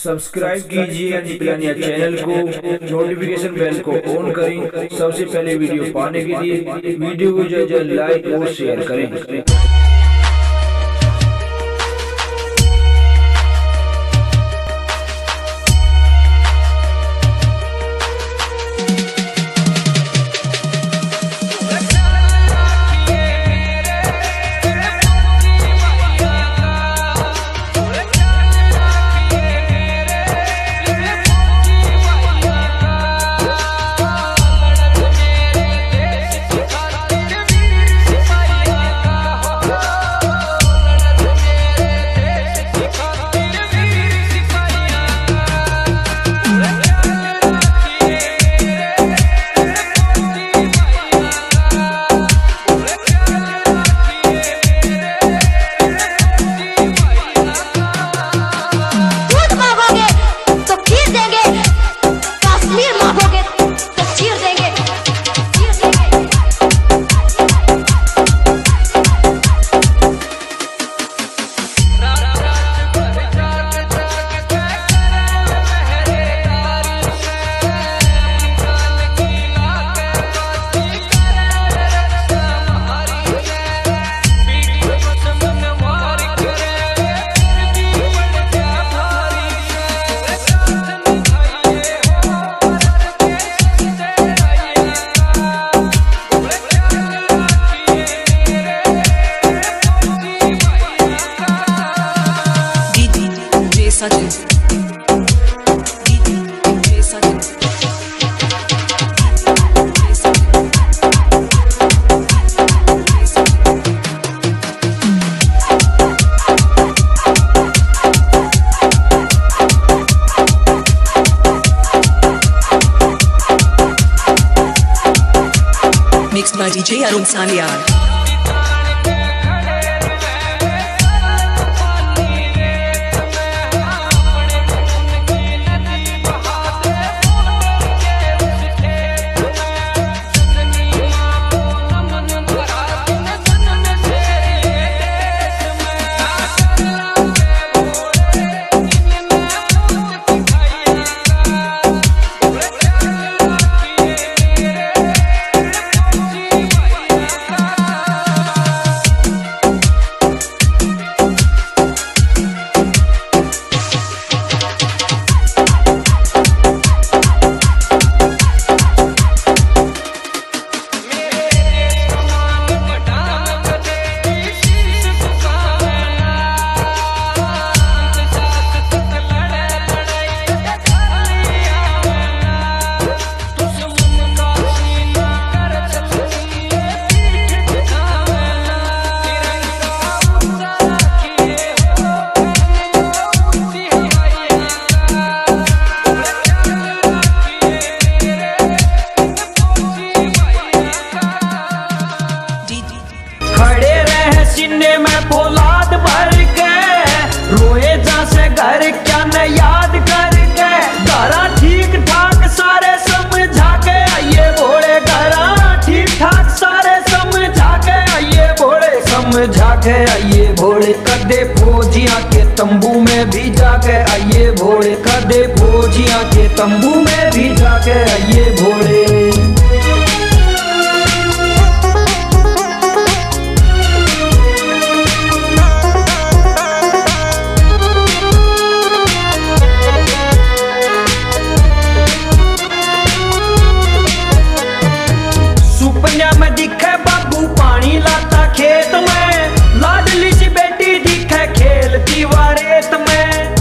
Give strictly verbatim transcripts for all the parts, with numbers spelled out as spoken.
Subscribe कीजिए Anji Pilania channel को, notification bell को ऑन करें सबसे पहले वीडियो पाने के लिए। वीडियो को जो जो लाइक और शेयर करें। Mixed by D J Arun Sanyal. में फौलाद भर के रोए जा से घर क्या न याद करके घरा ठीक ठाक सारे समझा के आइए भोले घरा ठीक ठाक सारे समझा के आइए भोले समझा के आइए भोले कदे फौजियां के तंबू में भी जाके आइए भोले कदे फौजियां के तंबू में भी जाके आइए भोले। में दिखे बाबू पानी लाता खेत में लाडली सी बेटी दिखे खेलती वारेत में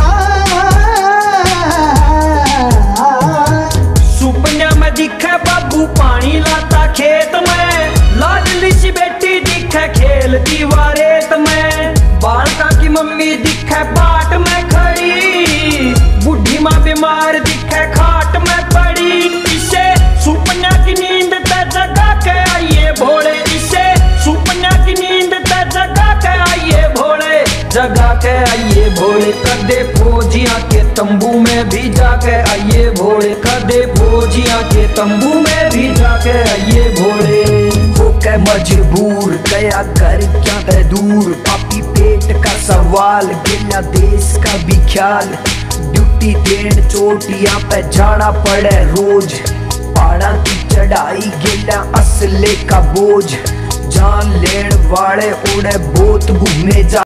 सुपने में दिखे बाबू पानी लाता खेत में लाडली सी बेटी दिखे खेलती वारेत में बालका की मम्मी दिखे बाट में खड़ी बुढ़ी माँ बीमार दिखे खाट में पड़ी इसे सुपने की नींद ते जगा के आइए भोले इसे सुपने की नींद ते जगा के आइए भोले जगा के आइए भोले कदे फौजियां के तंबू में भी जाके आइए भोले कदे फौजियां के तंबू में भी जाके आइए भोले। होके मजबूर गया कर क्या है दूर पापी पेट का सवाल गिला देश का भी ख्याल ड्यूटी देन चोटियां पे जाना पड़े रोज। पहाड़ा की चढ़ाई गिला असले का बोझ, जान लेन वाले उड़े बहुत घूमे जा।